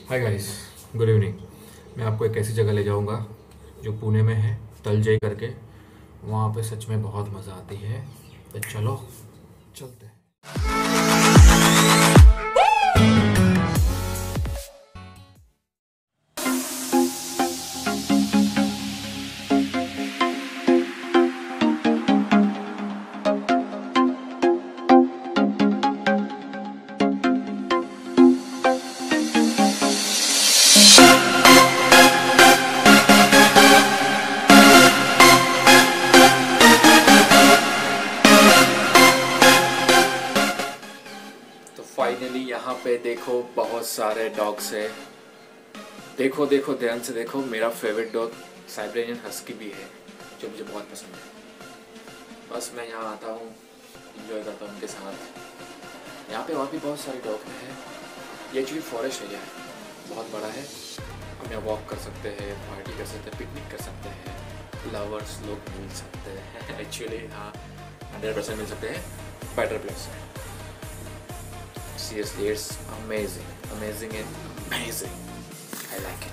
Hi guys, good evening. मैं आपको एक ऐसी जगह ले जाऊंगा जो पुणे में है, तलजई करके। वहाँ पे सच में बहुत मज़ा आती है। तो चलो चलते हैं। तो फाइनली यहाँ पे देखो बहुत सारे डॉग्स है। देखो देखो ध्यान से देखो, मेरा फेवरेट डॉग साइबेरियन हस्की भी है जो मुझे बहुत पसंद है। बस मैं यहाँ आता हूँ, इंजॉय करता हूँ उनके साथ। यहाँ पे और भी बहुत सारे डॉग हैं। ये एक्चुअली फॉरेस्ट एरिया है, बहुत बड़ा है। हम यहाँ वॉक कर सकते हैं, पार्टी कर सकते हैं, पिकनिक कर सकते हैं, लवर्स लोग मिल सकते हैं। एक्चुअली हाँ, 100% मिल सकते हैं। बेटर प्लेस है। Seriously, it's amazing and amazing. I like it.